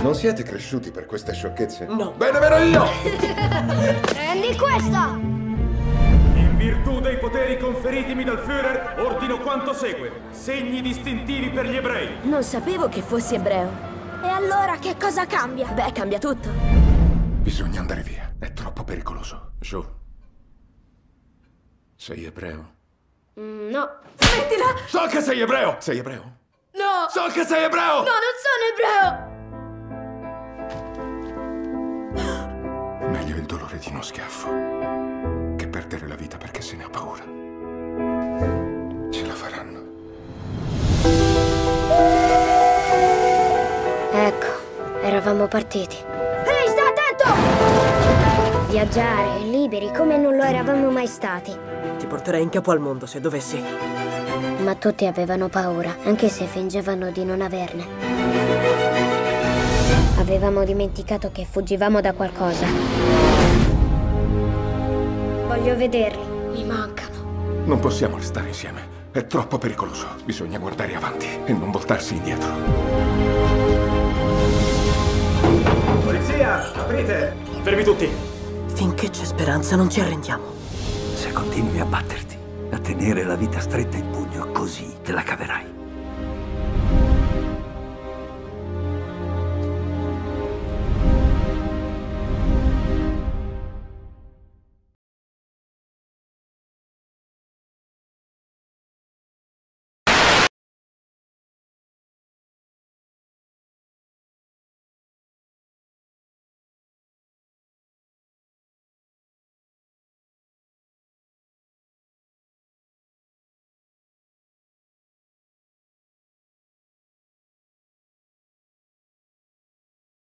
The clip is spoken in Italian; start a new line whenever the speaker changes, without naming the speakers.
Non siete cresciuti per queste sciocchezze?
No.
Bene, vero io!
Prendi questa!
In virtù dei poteri conferitimi dal Führer, ordino quanto segue. Segni distintivi per gli ebrei.
Non sapevo che fossi ebreo.
E allora che cosa cambia?
Beh, cambia tutto.
Bisogna andare via. È troppo pericoloso. Joe. Sei ebreo?
No.
Smettila!
So che sei ebreo! Sei ebreo?
No!
So che sei ebreo!
No, non sono ebreo!
Meglio il dolore di uno schiaffo che perdere la vita perché se ne ha paura. Ce la faranno.
Ecco, eravamo partiti. Ehi, stai attento! Viaggiare, liberi, come non lo eravamo mai stati.
Ti porterei in capo al mondo se dovessi.
Ma tutti avevano paura, anche se fingevano di non averne. Avevamo dimenticato che fuggivamo da qualcosa. Voglio vederli, mi mancano.
Non possiamo restare insieme. È troppo pericoloso. Bisogna guardare avanti e non voltarsi indietro.
Polizia, aprite! Fermi tutti!
Finché c'è speranza non ci arrendiamo.
Se continui a batterti, a tenere la vita stretta in pugno, così te la caverai.